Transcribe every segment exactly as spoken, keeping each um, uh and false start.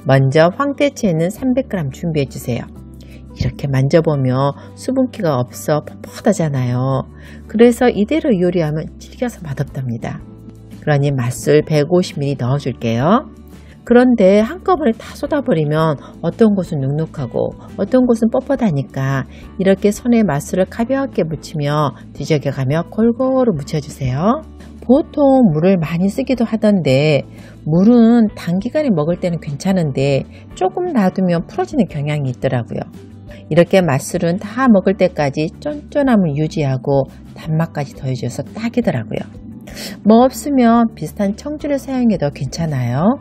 먼저 황태채는 삼백 그램 준비해 주세요. 이렇게 만져보면 수분기가 없어 뻣뻣하잖아요. 그래서 이대로 요리하면 질겨서 맛없답니다. 그러니 맛술 백오십 밀리리터 넣어줄게요. 그런데 한꺼번에 다 쏟아버리면 어떤 곳은 눅눅하고 어떤 곳은 뻣뻣하니까 이렇게 손에 맛술을 가볍게 묻히며 뒤적여가며 골고루 묻혀주세요. 보통 물을 많이 쓰기도 하던데 물은 단기간에 먹을 때는 괜찮은데 조금 놔두면 풀어지는 경향이 있더라고요. 이렇게 맛술은 다 먹을 때까지 쫀쫀함을 유지하고 단맛까지 더해줘서 딱이더라고요. 뭐 없으면 비슷한 청주를 사용해도 괜찮아요.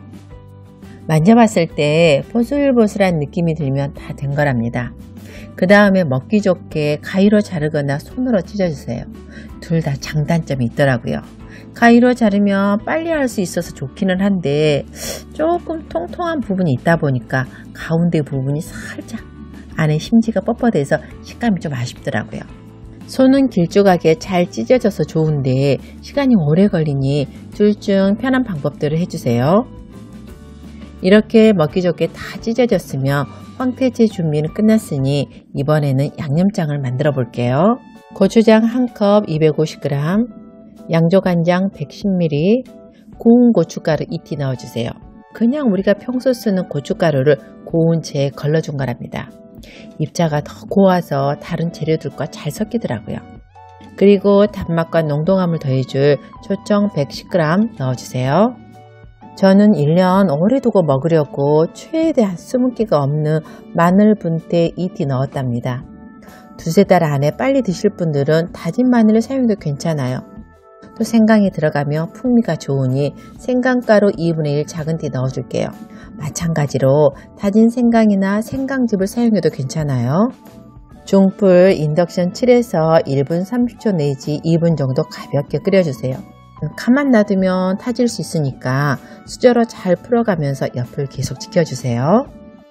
만져봤을 때 보슬보슬한 느낌이 들면 다 된 거랍니다. 그 다음에 먹기 좋게 가위로 자르거나 손으로 찢어주세요. 둘 다 장단점이 있더라고요. 가위로 자르면 빨리 할 수 있어서 좋기는 한데 조금 통통한 부분이 있다 보니까 가운데 부분이 살짝 안에 심지가 뻣뻣해서 식감이 좀 아쉽더라고요. 손은 길쭉하게 잘 찢어져서 좋은데 시간이 오래 걸리니 둘 중 편한 방법대로 해주세요. 이렇게 먹기 좋게 다 찢어졌으면 황태채 준비는 끝났으니 이번에는 양념장을 만들어 볼게요. 고추장 한 컵 이백오십 그램, 양조간장 백십 밀리리터, 고운 고춧가루 이 티 넣어주세요. 그냥 우리가 평소 쓰는 고춧가루를 고운 채 걸러준 거랍니다. 입자가 더 고와서 다른 재료들과 잘 섞이더라고요. 그리고 단맛과 농도감을 더해줄 조청 백십 그램 넣어주세요. 저는 일 년 오래 두고 먹으려고 최대한 수분기가 없는 마늘 분태 이 티 넣었답니다. 두세 달 안에 빨리 드실 분들은 다진 마늘을 사용해도 괜찮아요. 또 생강이 들어가면 풍미가 좋으니 생강가루 이분의 일 작은 티 넣어줄게요. 마찬가지로 다진 생강이나 생강즙을 사용해도 괜찮아요. 중불 인덕션 칠에서 일 분 삼십 초 내지 이 분 정도 가볍게 끓여주세요. 가만 놔두면 타질 수 있으니까 수저로 잘 풀어가면서 옆을 계속 지켜주세요.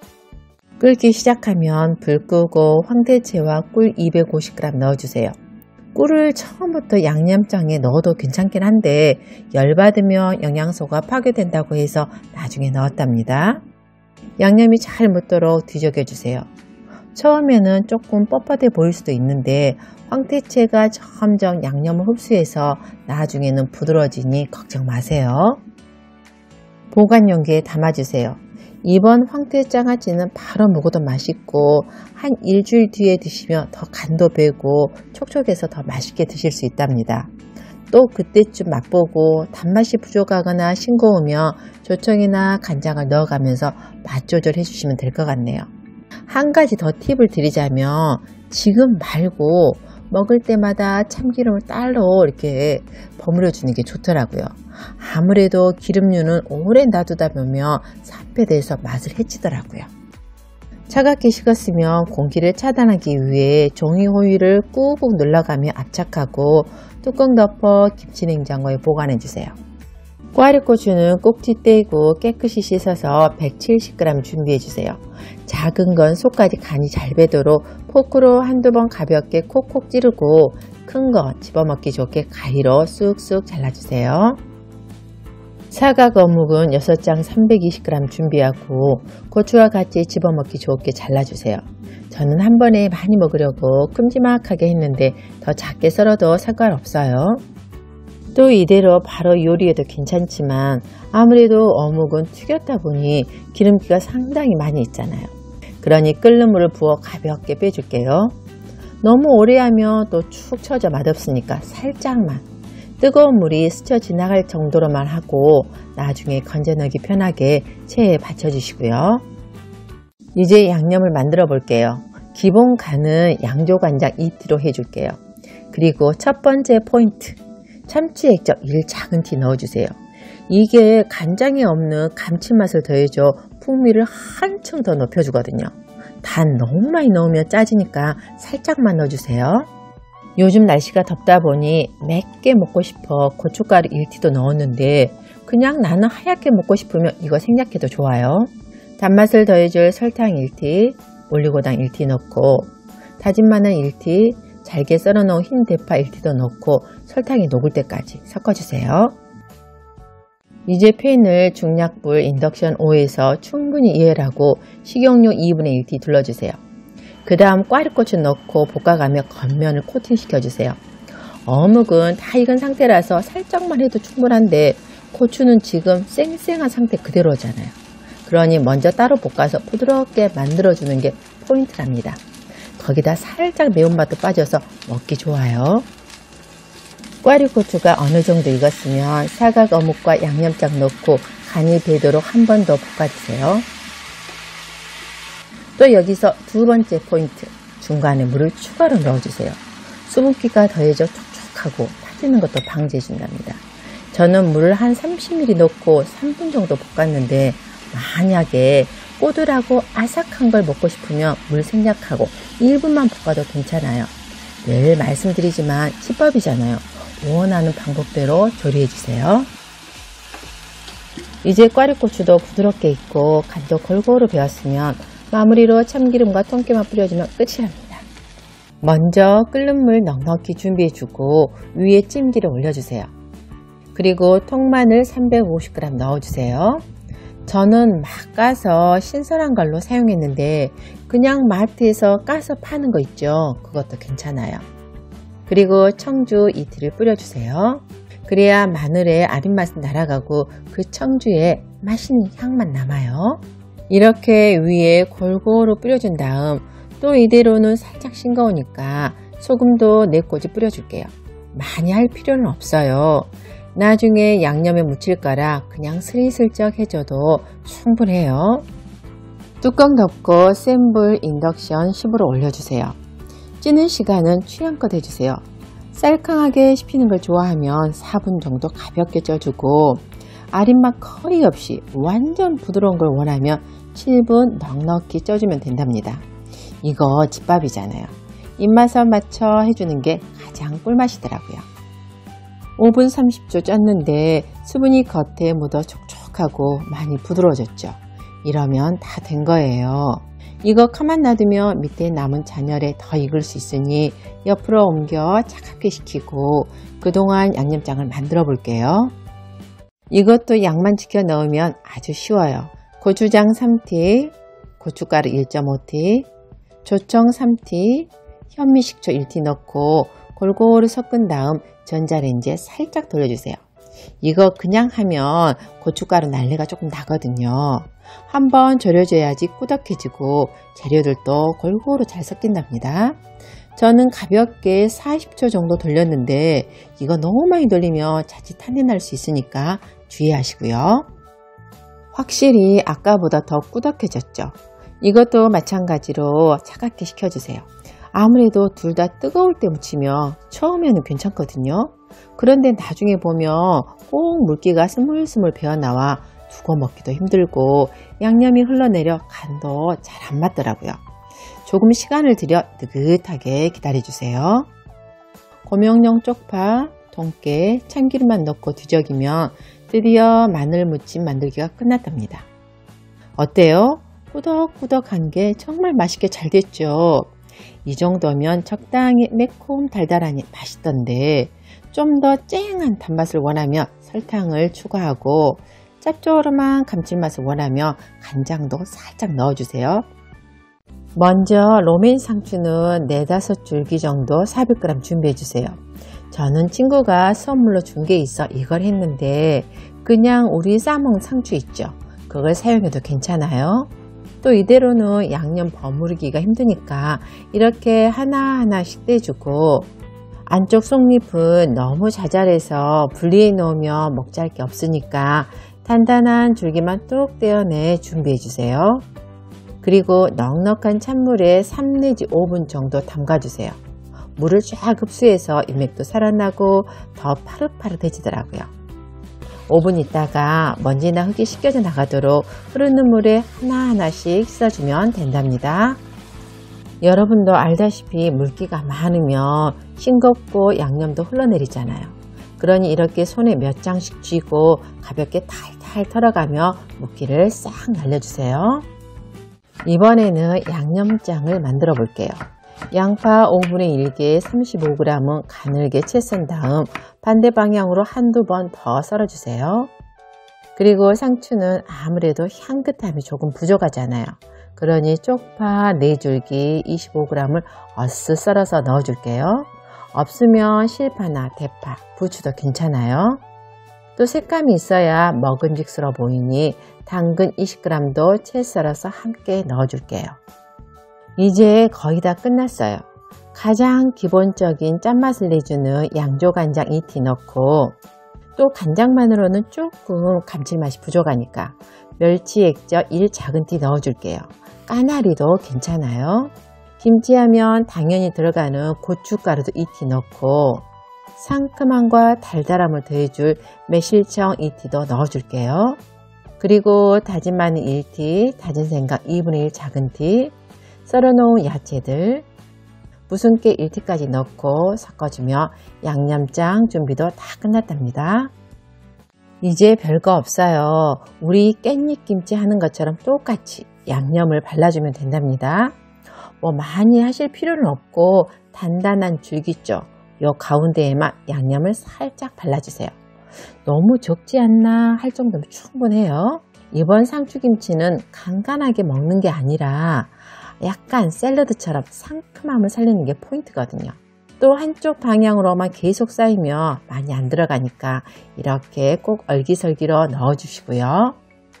끓기 시작하면 불 끄고 황태채와 꿀 이백오십 그램 넣어주세요. 꿀을 처음부터 양념장에 넣어도 괜찮긴 한데 열받으면 영양소가 파괴된다고 해서 나중에 넣었답니다. 양념이 잘 묻도록 뒤적여주세요. 처음에는 조금 뻣뻣해 보일 수도 있는데 황태채가 점점 양념을 흡수해서 나중에는 부드러워지니 걱정 마세요. 보관 용기에 담아주세요. 이번 황태장아찌는 바로 먹어도 맛있고 한 일주일 뒤에 드시면 더 간도 배고 촉촉해서 더 맛있게 드실 수 있답니다. 또 그때쯤 맛보고 단맛이 부족하거나 싱거우면 조청이나 간장을 넣어가면서 맛 조절해 주시면 될 것 같네요. 한 가지 더 팁을 드리자면 지금 말고 먹을 때마다 참기름을 따로 이렇게 버무려 주는 게 좋더라고요. 아무래도 기름류는 오래 놔두다 보면 삽해돼서 맛을 해치더라고요. 차갑게 식었으면 공기를 차단하기 위해 종이 호일을 꾹꾹 눌러가며 압착하고 뚜껑 덮어 김치냉장고에 보관해 주세요. 꽈리고추는 꼭지 떼고 깨끗이 씻어서 백칠십 그램 준비해 주세요. 작은 건 속까지 간이 잘 배도록 포크로 한두 번 가볍게 콕콕 찌르고 큰 거 집어먹기 좋게 가위로 쑥쑥 잘라주세요. 사과 거묵은 여섯 장 삼백이십 그램 준비하고 고추와 같이 집어먹기 좋게 잘라주세요. 저는 한 번에 많이 먹으려고 큼지막하게 했는데 더 작게 썰어도 상관없어요. 또 이대로 바로 요리해도 괜찮지만 아무래도 어묵은 튀겼다 보니 기름기가 상당히 많이 있잖아요. 그러니 끓는 물을 부어 가볍게 빼줄게요. 너무 오래 하면 또 축 처져 맛없으니까 살짝만 뜨거운 물이 스쳐 지나갈 정도로만 하고 나중에 건져 넣기 편하게 체에 받쳐주시고요. 이제 양념을 만들어 볼게요. 기본 간은 양조간장 이 티로 해줄게요. 그리고 첫 번째 포인트, 참치 액젓 일 작은 티 넣어주세요. 이게 간장에 없는 감칠맛을 더해줘 풍미를 한층 더 높여주거든요. 단 너무 많이 넣으면 짜지니까 살짝만 넣어주세요. 요즘 날씨가 덥다 보니 맵게 먹고 싶어 고춧가루 일 티도 넣었는데 그냥 나는 하얗게 먹고 싶으면 이거 생략해도 좋아요. 단맛을 더해줄 설탕 일 티, 올리고당 일 티 넣고 다진 마늘 일 티, 잘게 썰어놓은 흰 대파 일 티도 넣고 설탕이 녹을 때까지 섞어주세요. 이제 팬을 중약불 인덕션 오에서 충분히 이열하고 식용유 이분의 일 티 둘러주세요. 그 다음 꽈리고추 넣고 볶아가며 겉면을 코팅시켜주세요. 어묵은 다 익은 상태라서 살짝만 해도 충분한데 고추는 지금 쌩쌩한 상태 그대로잖아요. 그러니 먼저 따로 볶아서 부드럽게 만들어주는 게 포인트랍니다. 거기다 살짝 매운맛도 빠져서 먹기 좋아요. 꽈리고추가 어느 정도 익었으면 사각 어묵과 양념장 넣고 간이 배도록 한 번 더 볶아주세요. 또 여기서 두 번째 포인트, 중간에 물을 추가로 넣어주세요. 수분기가 더해져 촉촉하고 타지는 것도 방지해준답니다. 저는 물을 한 삼십 밀리리터 넣고 삼 분 정도 볶았는데 만약에 꼬들하고 아삭한 걸 먹고 싶으면 물 생략하고 일 분만 볶아도 괜찮아요. 늘 말씀드리지만 시법이잖아요. 원하는 방법대로 조리해주세요. 이제 꽈리고추도 부드럽게 익고 간도 골고루 배었으면 마무리로 참기름과 통깨만 뿌려주면 끝이랍니다. 먼저 끓는 물 넉넉히 준비해주고 위에 찜기를 올려주세요. 그리고 통마늘 삼백오십 그램 넣어주세요. 저는 막 까서 신선한 걸로 사용했는데 그냥 마트에서 까서 파는 거 있죠. 그것도 괜찮아요. 그리고 청주 이틀을 뿌려주세요. 그래야 마늘의 아린 맛은 날아가고 그 청주에 맛있는 향만 남아요. 이렇게 위에 골고루 뿌려준 다음 또 이대로는 살짝 싱거우니까 소금도 네 꼬지 뿌려줄게요. 많이 할 필요는 없어요. 나중에 양념에 묻힐 거라 그냥 스리슬쩍 해줘도 충분해요. 뚜껑 덮고 센 불 인덕션 십으로 올려주세요. 찌는 시간은 취향껏 해주세요. 쌀캉하게 씹히는 걸 좋아하면 사 분 정도 가볍게 쪄주고 아린맛 거의 없이 완전 부드러운 걸 원하면 칠 분 넉넉히 쪄주면 된답니다. 이거 집밥이잖아요. 입맛에 맞춰 해주는 게 가장 꿀맛이더라고요. 오 분 삼십 초 쪘는데 수분이 겉에 묻어 촉촉하고 많이 부드러워졌죠. 이러면 다 된 거예요. 이거 가만 놔두면 밑에 남은 잔열에 더 익을 수 있으니 옆으로 옮겨 차갑게 식히고 그동안 양념장을 만들어 볼게요. 이것도 양만 지켜 넣으면 아주 쉬워요. 고추장 삼 티, 고춧가루 일 점 오 티, 조청 삼 티, 현미식초 일 티 넣고 골고루 섞은 다음 전자레인지에 살짝 돌려주세요. 이거 그냥 하면 고춧가루 날래가 조금 나거든요. 한번 졸여줘야지 꾸덕해지고 재료들도 골고루 잘 섞인답니다. 저는 가볍게 사십 초 정도 돌렸는데 이거 너무 많이 돌리면 자칫 탄내 날 수 있으니까 주의하시고요. 확실히 아까보다 더 꾸덕해졌죠. 이것도 마찬가지로 차갑게 식혀주세요. 아무래도 둘 다 뜨거울 때 무치면 처음에는 괜찮거든요. 그런데 나중에 보면 꼭 물기가 스물스물 배어나와 두고 먹기도 힘들고 양념이 흘러내려 간도 잘 안 맞더라고요. 조금 시간을 들여 느긋하게 기다려주세요. 고명용 쪽파, 통깨, 참기름만 넣고 뒤적이면 드디어 마늘 무침 만들기가 끝났답니다. 어때요? 꾸덕꾸덕한 게 정말 맛있게 잘 됐죠? 이 정도면 적당히 매콤 달달하니 맛있던데 좀 더 쨍한 단맛을 원하면 설탕을 추가하고 짭조름한 감칠맛을 원하면 간장도 살짝 넣어주세요. 먼저 로메인 상추는 네다섯 줄기 정도 사백 그램 준비해주세요. 저는 친구가 선물로 준 게 있어 이걸 했는데 그냥 우리 싸먹은 상추 있죠? 그걸 사용해도 괜찮아요. 또 이대로는 양념 버무리기가 힘드니까 이렇게 하나하나씩 떼주고 안쪽 속잎은 너무 자잘해서 분리해 놓으면 먹잘 게 없으니까 단단한 줄기만 뚝 떼어내 준비해 주세요. 그리고 넉넉한 찬물에 삼 내지 오 분 정도 담가주세요. 물을 쫙 흡수해서 인맥도 살아나고 더 파릇파릇해지더라고요. 오 분 있다가 먼지나 흙이 씻겨져 나가도록 흐르는 물에 하나하나씩 씻어주면 된답니다. 여러분도 알다시피 물기가 많으면 싱겁고 양념도 흘러내리잖아요. 그러니 이렇게 손에 몇 장씩 쥐고 가볍게 탈탈 털어가며 물기를 싹 날려주세요. 이번에는 양념장을 만들어 볼게요. 양파 오분의 일 개 삼십오 그램은 가늘게 채 썬 다음 반대 방향으로 한두 번 더 썰어주세요. 그리고 상추는 아무래도 향긋함이 조금 부족하잖아요. 그러니 쪽파 네 줄기 이십오 그램을 어슷 썰어서 넣어줄게요. 없으면 실파나 대파, 부추도 괜찮아요. 또 색감이 있어야 먹음직스러워 보이니 당근 이십 그램도 채 썰어서 함께 넣어줄게요. 이제 거의 다 끝났어요. 가장 기본적인 짠맛을 내주는 양조간장 이 티 넣고, 또 간장만으로는 조금 감칠맛이 부족하니까 멸치 액젓 일 작은 티 넣어줄게요. 까나리도 괜찮아요. 김치하면 당연히 들어가는 고춧가루도 이 티 넣고, 상큼함과 달달함을 더해줄 매실청 이 티도 넣어줄게요. 그리고 다진 마늘 일 티, 다진 생강 이분의 일 작은 티, 썰어놓은 야채들, 무순깨 일 티까지 넣고 섞어주며 양념장 준비도 다 끝났답니다. 이제 별거 없어요. 우리 깻잎김치 하는 것처럼 똑같이 양념을 발라주면 된답니다. 뭐 많이 하실 필요는 없고 단단한 줄기죠. 요 가운데에만 양념을 살짝 발라주세요. 너무 적지 않나 할 정도면 충분해요. 이번 상추김치는 간간하게 먹는 게 아니라 약간 샐러드처럼 상큼함을 살리는 게 포인트거든요. 또 한쪽 방향으로만 계속 쌓이면 많이 안 들어가니까 이렇게 꼭 얼기설기로 넣어주시고요.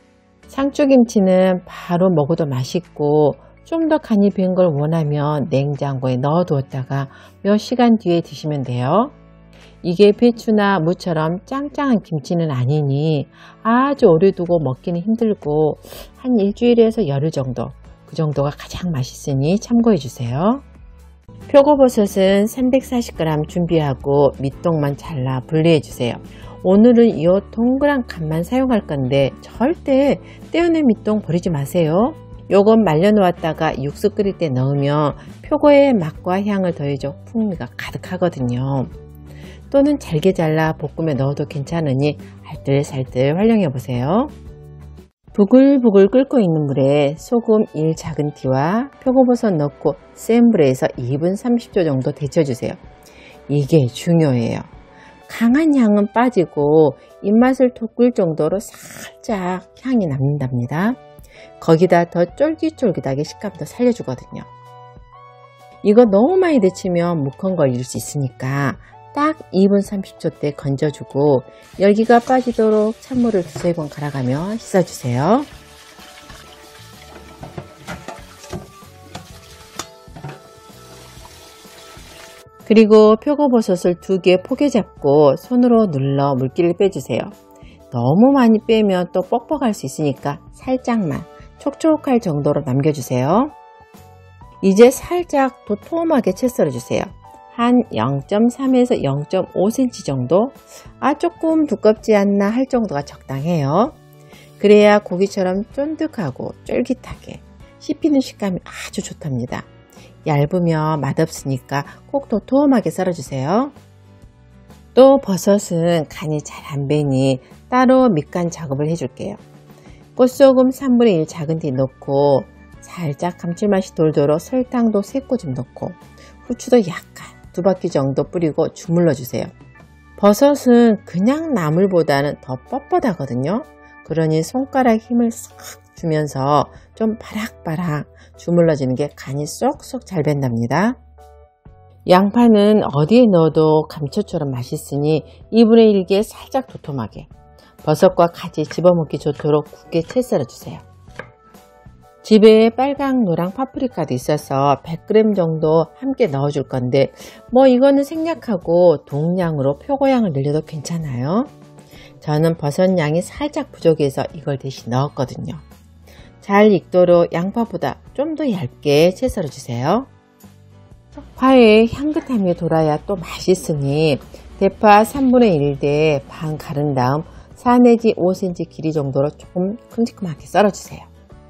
상추김치는 바로 먹어도 맛있고, 좀 더 간이 밴 걸 원하면 냉장고에 넣어두었다가 몇 시간 뒤에 드시면 돼요. 이게 배추나 무처럼 짱짱한 김치는 아니니 아주 오래 두고 먹기는 힘들고 한 일주일에서 열흘 정도, 그 정도가 가장 맛있으니 참고해 주세요. 표고버섯은 삼백사십 그램 준비하고 밑동만 잘라 분리해 주세요. 오늘은 이 동그란 갓만 사용할 건데 절대 떼어낸 밑동 버리지 마세요. 요건 말려놓았다가 육수 끓일 때 넣으면 표고의 맛과 향을 더해줘 풍미가 가득하거든요. 또는 잘게 잘라 볶음에 넣어도 괜찮으니 알뜰살뜰 활용해 보세요. 부글부글 끓고 있는 물에 소금 일 작은 티와 표고버섯 넣고 센 불에서 이 분 삼십 초 정도 데쳐주세요. 이게 중요해요. 강한 향은 빠지고 입맛을 돋굴 정도로 살짝 향이 남는답니다. 거기다 더 쫄깃쫄깃하게 식감도 살려주거든요. 이거 너무 많이 데치면 무컨 걸릴 수 있으니까 딱 이 분 삼십 초 때 건져주고 열기가 빠지도록 찬물을 두세 번 갈아가며 씻어주세요. 그리고 표고버섯을 두 개 포개 잡고 손으로 눌러 물기를 빼주세요. 너무 많이 빼면 또 뻑뻑할 수 있으니까 살짝만 촉촉할 정도로 남겨주세요. 이제 살짝 도톰하게 채 썰어주세요. 한 영 점 삼에서 영 점 오 센티미터 정도? 아 조금 두껍지 않나 할 정도가 적당해요. 그래야 고기처럼 쫀득하고 쫄깃하게 씹히는 식감이 아주 좋답니다. 얇으면 맛없으니까 꼭 도톰하게 썰어주세요. 또 버섯은 간이 잘 안 배니 따로 밑간 작업을 해줄게요. 꽃소금 삼분의 일 작은 티 넣고 살짝 감칠맛이 돌도록 설탕도 세 꼬집 넣고 후추도 약간 두 바퀴 정도 뿌리고 주물러 주세요. 버섯은 그냥 나물보다는 더 뻣뻣하거든요. 그러니 손가락 힘을 싹 주면서 좀 바락바락 주물러지는 게 간이 쏙쏙 잘 밴답니다. 양파는 어디에 넣어도 감초처럼 맛있으니 이분의 일개 살짝 도톰하게 버섯과 같이 집어먹기 좋도록 굵게 채 썰어주세요. 집에 빨강 노랑 파프리카도 있어서 백 그램 정도 함께 넣어줄 건데 뭐 이거는 생략하고 동량으로 표고량을 늘려도 괜찮아요. 저는 버섯 양이 살짝 부족해서 이걸 대신 넣었거든요. 잘 익도록 양파보다 좀 더 얇게 채 썰어주세요. 파에 향긋함이 돌아야 또 맛있으니 대파 삼분의 일 대 반 가른 다음 사 내지 오 센티미터 길이 정도로 조금 큼직큼하게 썰어주세요.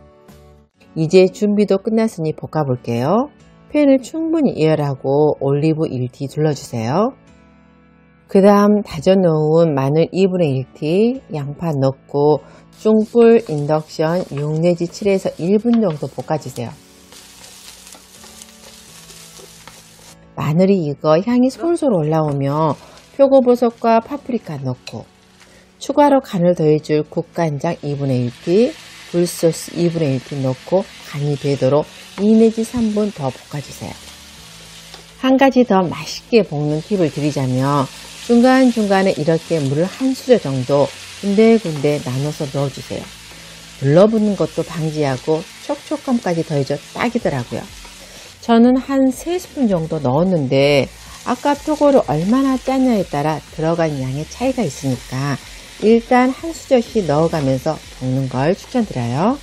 이제 준비도 끝났으니 볶아 볼게요. 팬을 충분히 예열하고 올리브 일 티 둘러주세요. 그 다음 다져놓은 마늘 이분의 일 티, 양파 넣고 중불 인덕션 육 내지 칠에서 일 분 정도 볶아주세요. 마늘이 익어 향이 솔솔 올라오면 표고버섯과 파프리카 넣고 추가로 간을 더해줄 국간장 이분의 일 티, 굴소스 이분의 일 티 넣고 간이 되도록 이 내지 삼 분 더 볶아주세요. 한 가지 더 맛있게 볶는 팁을 드리자면 중간중간에 이렇게 물을 한 수저 정도 군데군데 나눠서 넣어주세요. 눌러붙는 것도 방지하고 촉촉함까지 더해줘 딱이더라고요. 저는 한 세 스푼 정도 넣었는데 아까 표고를 얼마나 짰냐에 따라 들어간 양의 차이가 있으니까 일단 한 수저씩 넣어가면서 볶는 걸 추천드려요.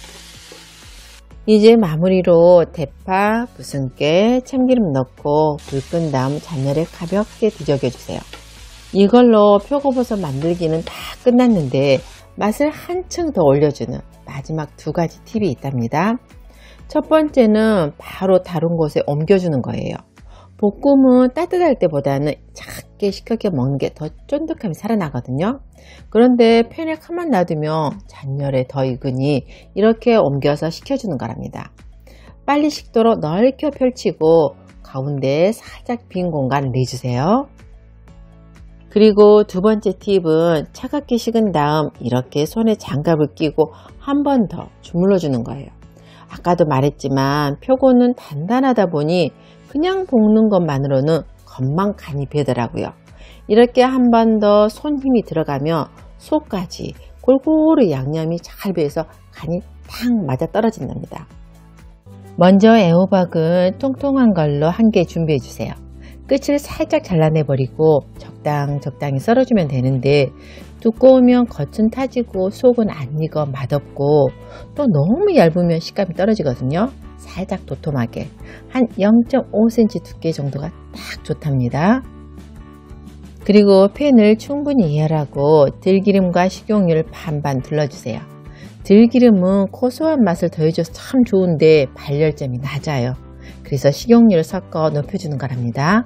이제 마무리로 대파, 부순깨, 참기름 넣고 불 끈 다음 잔열에 가볍게 뒤적여주세요. 이걸로 표고버섯 만들기는 다 끝났는데 맛을 한층 더 올려주는 마지막 두 가지 팁이 있답니다. 첫 번째는 바로 다른 곳에 옮겨주는 거예요. 볶음은 따뜻할 때보다는 작게 식혀서 먹는 게 더 쫀득함이 살아나거든요. 그런데 팬에 가만 놔두면 잔열에 더 익으니 이렇게 옮겨서 식혀주는 거랍니다. 빨리 식도록 넓게 펼치고 가운데에 살짝 빈 공간을 내주세요. 그리고 두 번째 팁은 차갑게 식은 다음 이렇게 손에 장갑을 끼고 한 번 더 주물러 주는 거예요. 아까도 말했지만 표고는 단단하다 보니 그냥 볶는 것만으로는 금방 간이 배더라고요. 이렇게 한 번 더 손 힘이 들어가면 속까지 골고루 양념이 잘 배서 간이 탁 맞아 떨어진답니다. 먼저 애호박은 통통한 걸로 한 개 준비해 주세요. 끝을 살짝 잘라내버리고 적당 적당히 썰어주면 되는데 두꺼우면 겉은 타지고 속은 안 익어 맛없고 또 너무 얇으면 식감이 떨어지거든요. 살짝 도톰하게 한 영 점 오 센티미터 두께 정도가 딱 좋답니다. 그리고 팬을 충분히 이열하고 들기름과 식용유를 반반 둘러주세요. 들기름은 고소한 맛을 더해줘서 참 좋은데 발열점이 낮아요. 그래서 식용유를 섞어 높여주는 거랍니다.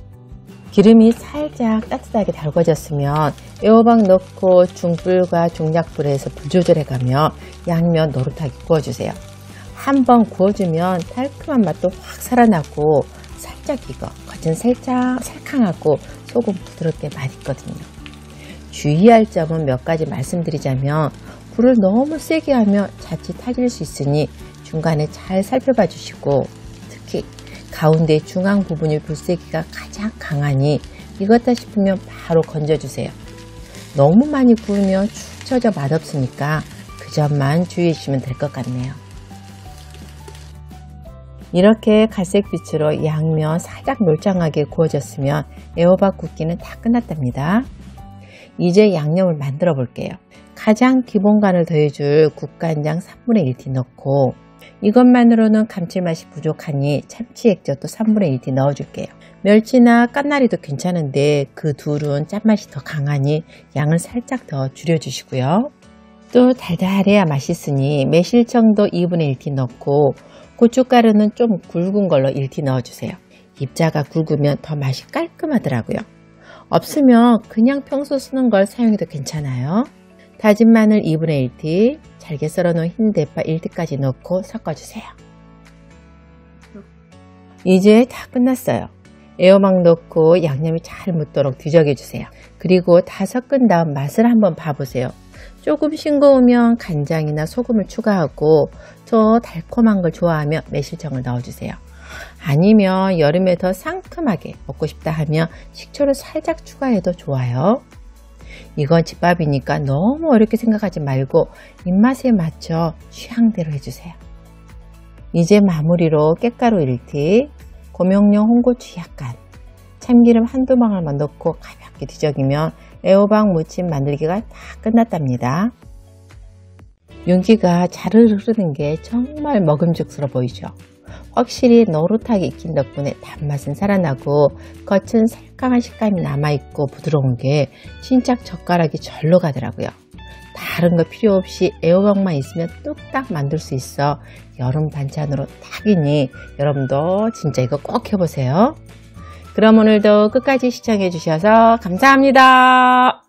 기름이 살짝 따뜻하게 달궈졌으면 애호박 넣고 중불과 중약불에서 불 조절해가며 양면 노릇하게 구워주세요. 한번 구워주면 달콤한 맛도 확 살아나고 살짝 익어 겉은 살짝 살캉하고 속은 부드럽게 맛있거든요. 주의할 점은 몇 가지 말씀드리자면 불을 너무 세게 하면 자칫 타질 수 있으니 중간에 잘 살펴봐 주시고 특히 가운데 중앙 부분의 불세기가 가장 강하니 익었다 싶으면 바로 건져주세요. 너무 많이 구우면 축 처져 맛없으니까 그 점만 주의해 주시면 될 것 같네요. 이렇게 갈색빛으로 양면 살짝 몰장하게 구워졌으면 애호박 굽기는 다 끝났답니다. 이제 양념을 만들어 볼게요. 가장 기본간을 더해줄 국간장 삼분의 일 티 넣고 이것만으로는 감칠맛이 부족하니 참치 액젓도 삼분의 일 티 넣어줄게요. 멸치나 깐나리도 괜찮은데 그 둘은 짠맛이 더 강하니 양을 살짝 더 줄여주시고요. 또 달달해야 맛있으니 매실청도 이분의 일 티 넣고 고춧가루는 좀 굵은 걸로 일 티 넣어주세요. 입자가 굵으면 더 맛이 깔끔하더라고요. 없으면 그냥 평소 쓰는 걸 사용해도 괜찮아요. 다진 마늘 이분의 일 티, 잘게 썰어놓은 흰 대파 일 티까지 넣고 섞어주세요. 이제 다 끝났어요. 애호박 넣고 양념이 잘 묻도록 뒤적여주세요. 그리고 다 섞은 다음 맛을 한번 봐보세요. 조금 싱거우면 간장이나 소금을 추가하고 더 달콤한 걸 좋아하면 매실청을 넣어주세요. 아니면 여름에 더 상큼하게 먹고 싶다 하면 식초를 살짝 추가해도 좋아요. 이건 집밥이니까 너무 어렵게 생각하지 말고 입맛에 맞춰 취향대로 해주세요. 이제 마무리로 깻가루 일 티, 고명용 홍고추 약간, 참기름 한두 방울만 넣고 가볍게 뒤적이면 애호박 무침 만들기가 다 끝났답니다. 윤기가 자르르 흐르는 게 정말 먹음직스러워 보이죠? 확실히 노릇하게 익힌 덕분에 단맛은 살아나고 겉은 살캉한 식감이 남아있고 부드러운 게 진짜 젓가락이 절로 가더라고요. 다른 거 필요 없이 애호박만 있으면 뚝딱 만들 수 있어 여름 반찬으로 딱이니 여러분도 진짜 이거 꼭 해보세요. 그럼 오늘도 끝까지 시청해 주셔서 감사합니다.